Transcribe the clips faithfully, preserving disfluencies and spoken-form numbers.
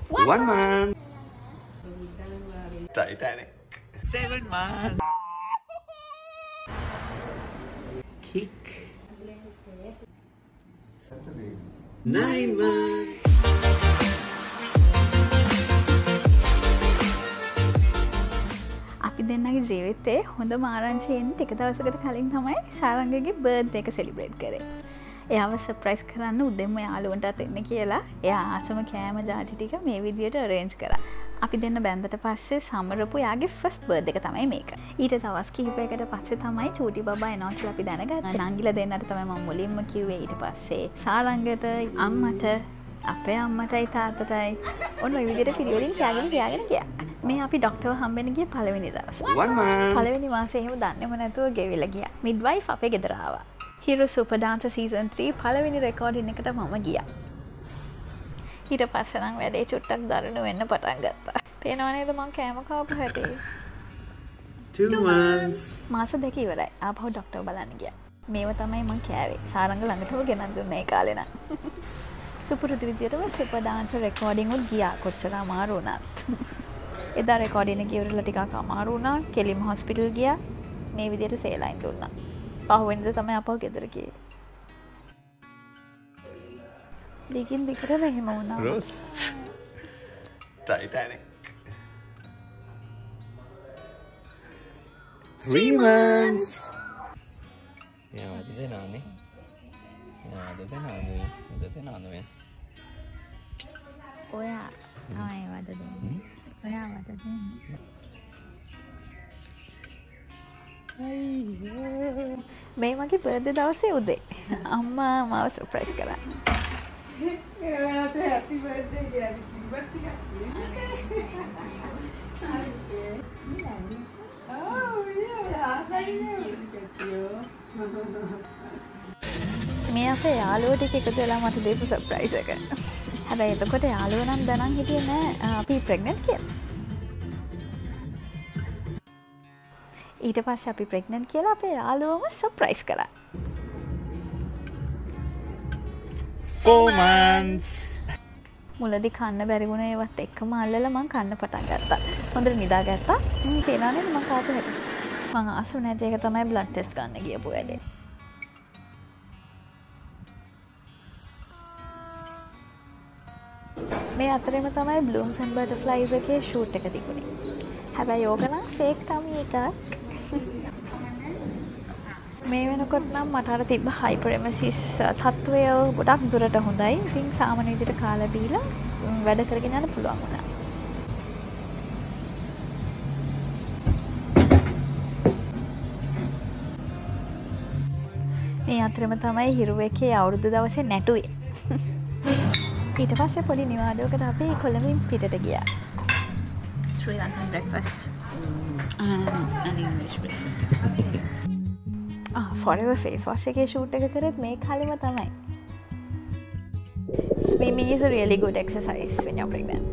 One, One month. Titanic. Seven months. Kick. Nine months. අපි දෙන්නගේ ජීවිතේ හොඳ ආරංචියෙන් ටික දවසකට කලින් තමයි සාරංගගේ බර්ත්ඩේ එක සෙලිබ්‍රේට් කරේ. එයාව සර්ප්‍රයිස් කරන්න උදෙන්ම යාළුවන්ටත් එන්න කියලා එයා ආසම කෑම ජාති ටික මේ විදියට අරේන්ජ් කරා. අපි දෙන්න බැන්දට පස්සේ සමරපු යාගේ ෆස්ට් බර්ත්ඩේ එක තමයි මේක. ඊට දවස් කිහිපයකට පස්සේ තමයි චූටි බබා එනවා කියලා අපි දැනගත්තා. නංගිලා දෙන්නට තමයි මම මුලින්ම කිව්වේ. ඊට පස්සේ සාරංගට අම්මට අපේ අම්මටයි තාත්තටයි ඔන්න ඔය විදිහට පිළිවෙලින් කියාගෙන කියාගෙන ගියා. මේ අපි ડોක්ටර්ව හම්බෙන්න ගිය පළවෙනි දවස. පළවෙනි මාසේ එහෙම දන්නේම නැතුව ගෙවිලා ගියා. මිඩ්වයිෆ් අපේ ගෙදර ආවා. Hero Super Dancer Season three පළවෙනි රෙකෝඩින් එකට මම ගියා. ඊට පස්සේ නම් වැඩේ චුට්ටක් දරුණු වෙන්න පටන් ගත්තා. පේනව නේද මං කෑම කාපු හැටි? Two months. මාස දෙක ඉවරයි. ආපහු ડોක්ටර් බලන්න ගියා. මේව තමයි මං කෑවේ. සාරංග ළඟටම ගෙනත් දුන්නා ඒ කාලේ නම්. සුපුරුදු විදියටම Super Dancer රෙකෝඩින් උත් ගියා. කොච්චර අමාරු වුණත්. එදා රෙකෝඩින් එක ඉවරලා ටිකක් අමාරු වුණා. කෙලිම හොස්පිටල් ගියා. මේ විදියට සේලයින් දුන්නා. පහුවෙනිද තමයි අපව ගෙදර ගියේ. දිගින් දිගට මෙහෙම වුණා. Rose. Titanic. Three months. Ya, di sana ni. Ya, di sana ni. Di sana ni. ඔයා තමයි වද දෙන්නේ. ඔයා වද දෙන්නේ. මේ මගේ බර්ත්ඩේ දවසේ උදේ අම්මා මාව සර්ප්‍රයිස් කරා. එයාට හැපි බර්ත්ඩේ කියලා කිව්වත් ටිකක් මේ අපේ යාළුවෝ ටික එකතු වෙලා මට දීපු සර්ප්‍රයිස් එක. හැබැයි එතකොට යාළුවෝ නම් දැනන් හිටියේ නෑ අපි ප්‍රෙග්නන්ට් කියලා. ඊට පස්සේ අපි ප්‍රෙග්නන්ට් කියලා අපේ යාළුවම සර්ප්‍රයිස් කරා. Four months. මුලදී කන්න බැරි වුණ ඒවත් එක්කම අල්ලලා මං කන්න පටන් ගත්තා. හොඳට නිදාගත්තා. මම පේනවා නේද මං කාපු හැටි. මං ආසු නැති එක තමයි බ්ලඩ් ටෙස්ට් ගන්න ගියපු වැඩේ. මේ අතරේම තමයි Blooms and Butterflies එකේ ෂූට් එක තිබුණේ. හැබැයි ඕක නම් ෆේක් ටමි එකක්. මේ වෙනකොට නම් මට අර තිබ්බ හයිපරෙමසිස් තත්ත්වය ගොඩක් දුරට හොඳයි. ඉතින් සාමාන්‍ය විදිහට කාලා බීලා වැඩ කරගෙන යන්න පුළුවන් වුණා. මේ අතරම තමයි හිරු එකේ අවුරුදු දවසේ නැටුවේ. ඊට පස්සේ පොඩි නිවාඩුවකට අපි කොළඹින් පිටට ගියා. Sri Lankan breakfast um, and English breakfast. Ah, forever face wash එකේ shoot එක කරත් මේ කාලෙම තමයි. Swimming is a really good exercise when you're pregnant.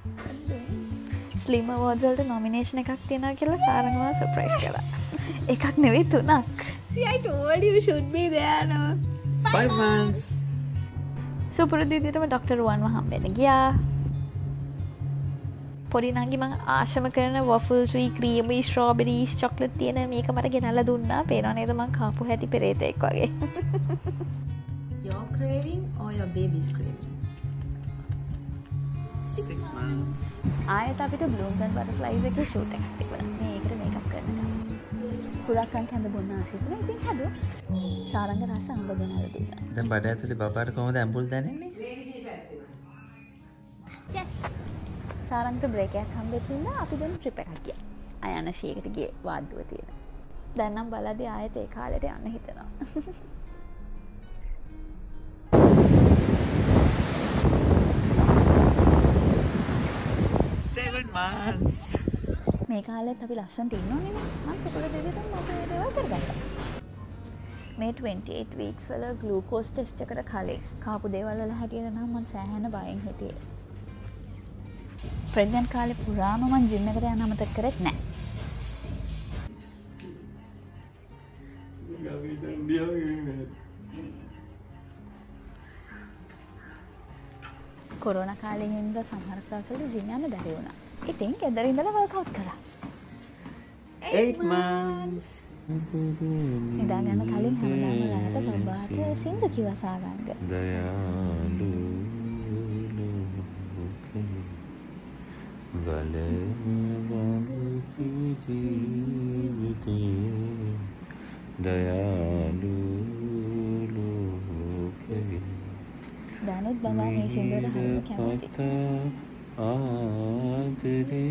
Slim Awards වලට nomination එකක් තියෙනවා කියලා සාරංගව surprise කරා. එකක් නෙවෙයි තුනක්. See, I told you should be there no. Five months. සුපුරුදු විදිහටම ડોක්ටර් රුවන්ව හම්බෙන්න ගියා. පොඩි නංගි මං ආශම කරන waffles, creamy, strawberries, chocolate තියෙන මේක මට ගෙනල්ලා දුන්නා. පේනව නේද මං කාපු හැටි පෙරේතෙක් වගේ. Your craving or your baby's craving? Six months. ආයෙත් අපිට Blooms and Butterflies එකේ shoot එකක් තිබුණා. මේකට මේකප් කරන්න ගමන්. කුලක්කන් කැඳ බොන්න ආසයි තුන ඉතින් හැදුවා. සාරංග රස අඹ ගෙනල්ලා දුන්නා. දැන් බඩ ඇතුලේ බබාට කොහොමද ඇඹුල් දැනෙන්නේ? සාරංගට බ්‍රේක් එකක් හම්බෙච්ච ඉඳලා අපි දැන් ට්‍රිප් එකක් ගියා. අයනශීකට ගියේ වාද්දුව තියෙන. දැන් නම් බලද්දී ආයෙත් ඒ කාලෙට යන්න හිතෙනවා. Seven months. මේ කාලෙත් අපි ලස්සනට ඉන්නෝනේ නේ. මම සුපුරුදු විදිහට මම මේ දේවල් කරගත්තා. මේ twenty-eight weeks වල ග්ලූකෝස් ටෙස්ට් එකට කලින් කාපු දේවල් වල හැටියට නම් මම සෑහෙන බයෙන් හිටියේ. ප්‍රෙග්නන්ට් කාලේ පුරාම මම ජිම් එකට යන්න අමතක කරෙත් නැහැ. කොරෝනා කාලෙන් ඉඳලා සමහර දවස්වල ජිම් යන්න බැරි වුණා. ඉතින් ගෙදර ඉඳලා වර්ක්අවුට් කරා. eight months. නිදාගන්න කලින් හැමදාම රාත බබාට සින්දු කිව්වා සාරංග. දයාලු ලෝකේ වලවලු ජීවිතේ දයාලු ලෝකේ දැනුත් බබා මේ සින්දුවට හරිම කැමති. ආදරේ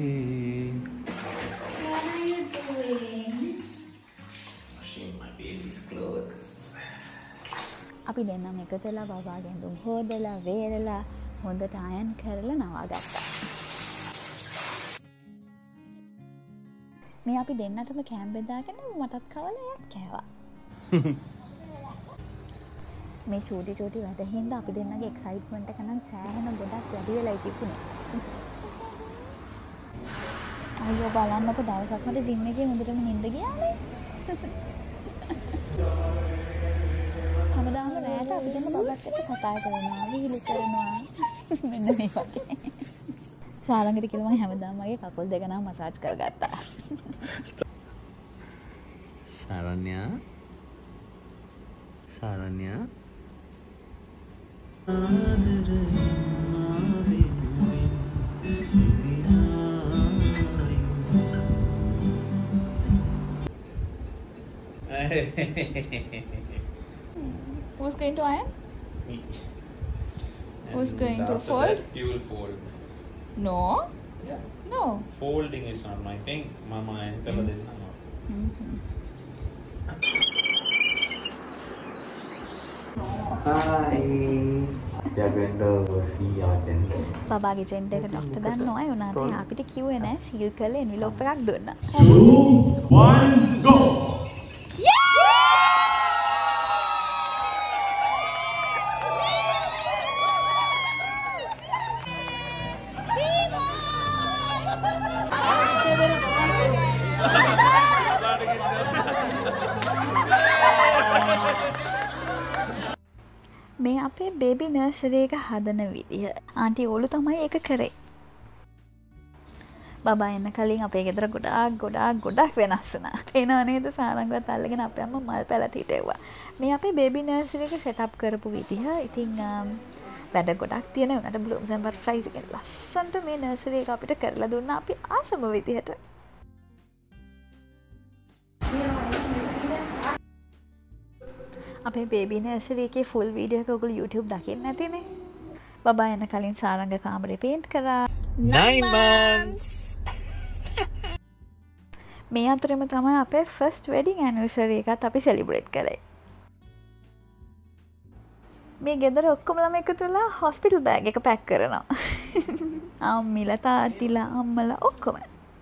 අපි දෙන්නම එකතුලා බබාගෙන් දුම් හොදලා වේරලා හොඳට අයන් කරලා නවාගත්තා. මේ අපි දෙන්නටම කෑම් බෙදාගෙන මටත් කවලා එයත් කෑවා. මේ චූටි චූටි වැඩ හින්දා අපි දෙන්නගේ එක්සයිට්මන්ට් එක නම් සෑහෙන ගොඩක් වැඩි වෙලා තිබුණේ. අයියෝ බලන්නකො දවසක් මට ජිම් එකේ හොඳටම නිින්ද ගියානේ. හැමදාම රැට අපි දෙන්න බබත් එක්ක කතා කරනවා, විහිළු කරනවා. මෙන්න මේ වගේ. සාරංගට කියලා මම හැමදාම මගේ කකුල් දෙක නම් මසාජ් කරගත්තා. Saranya Saranya Who's going to iron? Me. Who's And going to after fold? that, you will fold. No. Yeah. No. Folding is not my thing. Mama and Papa did not. Mm-hmm. Hi. You're going to see your gender. බබාගේ gender එක doctor දන්නවා ඒ උනාට අපිට කිව්වේ නෑ සීල් කරලා එන්විලොප් එකක් දුන්නා. two one go. මේ අපේ බේබි නර්සරි එක හදන විදිය ආන්ටි ඕලු තමයි ඒක කරේ. බබා එන්න කලින් අපේ ගෙදර ගොඩාක් ගොඩාක් ගොඩක් වෙනස් වුණා. එනවා නේද සාරංගවත් අල්ලගෙන අපේ අම්මා මල් පැලත් හිටෙව්වා. මේ අපේ බේබි නර්සරි එක සෙට් අප් කරපු විදිය. ඉතින් වැඩ ගොඩක් තියෙන උනට බ්ලූම්ස් ඇන්ඩ් බටර්ෆ්ලයිස් එක ලස්සන්ට මේ නර්සරි එක අපිට කරලා දුන්නා අපි ආසම විදියට. අපේ බේබි නර්සරි එකේ ෆුල් වීඩියෝ එක ඔයගොල්ලෝ YouTube දකින්න නැතිනේ. බබා එන්න කලින් සාරංග කාමරේ පේන්ට් කරා. Nine months. මේ අතරෙම තමයි අපේ ෆස්ට් වෙඩින් ඇනිවර්සරි එකත් අපි සෙලිබ්‍රේට් කළේ. මේ ගෙදර ඔක්කොම ළම එකතු වෙලා හොස්පිටල් බෑග් එක පැක් කරනවා. අම්මිලා තාත්තිලා අම්මලා ඔක්කොම.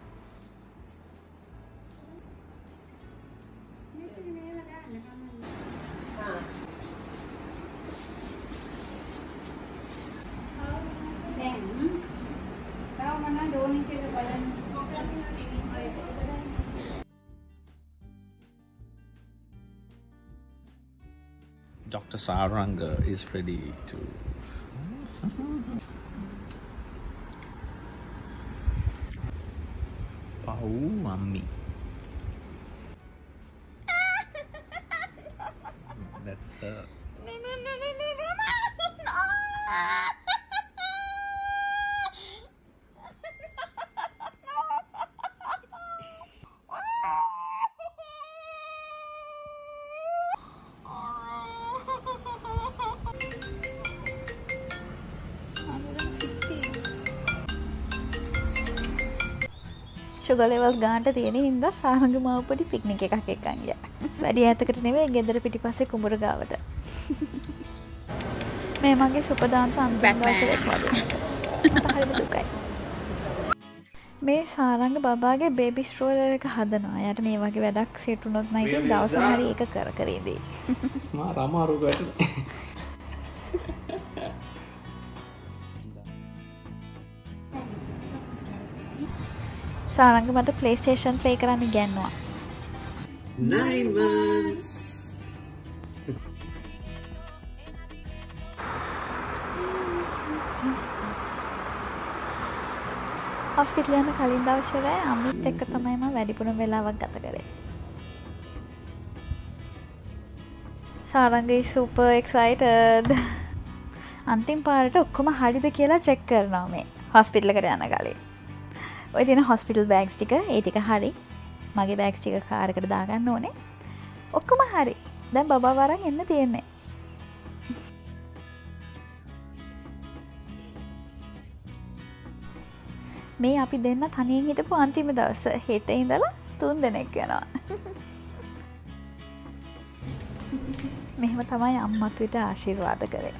Doctor Saranga is ready to. Pau mummy. That's her. No, no, no, no, no, no, no. sugar levels ගානට තියෙන හින්දා සාරංග මාව පොඩි පික්නික් එකක් එක්කන් ගියා. වැඩි ඈතකට නෙවෙයි ගෙදර පිටිපස්සේ කුඹුර ගාවට. මේ මගේ සුපර් ඩාන්ස් අන්තිම දවසේ වගේ. හරිම දුකයි. මේ සාරංග බබාගේ බේබි ස්ට්‍රෝලර් එක හදනවා. යාට මේ වගේ වැඩක් සෙට් වුණොත් නම් ඉතින් දවස් හරි ඒක කර කර ඉඳී. මා රමාරු ගැටුනේ. සාරංග මට PlayStation play කරන්න ඉගෙනුවා. Nine months. හොස්පිටල් යන කලින් දවසේ අම්මිත් එක්ක තමයි මම වැඩිපුරම වෙලාවක් ගත කරේ. සාරංගයි super excited. අන්තිම පාරට ඔක්කොම හරිද කියලා චෙක් කරනවා මේ හොස්පිටල් එකට යන කලින්. ඔය තියෙන හොස්පිටල් බෑග්ස් ටික ඒ ටික හරි. මගේ බෑග්ස් ටික කාර් එකට දාගන්න ඕනේ. ඔක්කොම හරි. දැන් බබා වරන් එන්න තියෙන්නේ. මේ අපි දෙන්න තනියෙන් හිටපු අන්තිම දවස. හෙට ඉඳලා තුන් දෙනෙක් යනවා. මෙහෙම තමයි අම්මත් විතර ආශිර්වාද කරේ.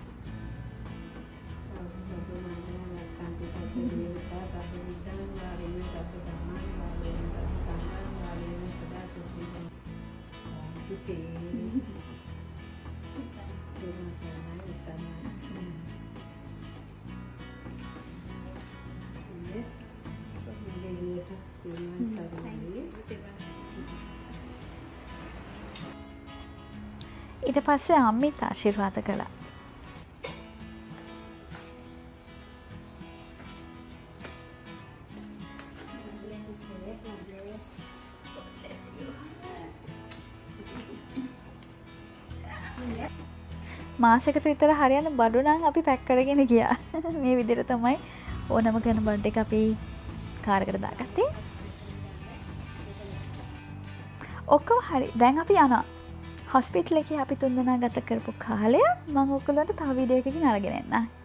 ඊට පස්සේ අම්මිත් ආශිර්වාද කළා. මාසෙකට විතර හරියන බඩු නම් අපි පැක් කරගෙන ගියා. මේ විදිහට තමයි ඕනම කෙන බඩ් එක අපි කාර් එකට දාගත්තේ. ඔක්කොම හරි. දැන් අපි යනවා. හොස්පිටල් එකේ අපි තුන්දෙනා ගත කරපු කාලය මම ඔයගොල්ලන්ට තව වීඩියෝ එකකින් අරගෙන එන්නම්.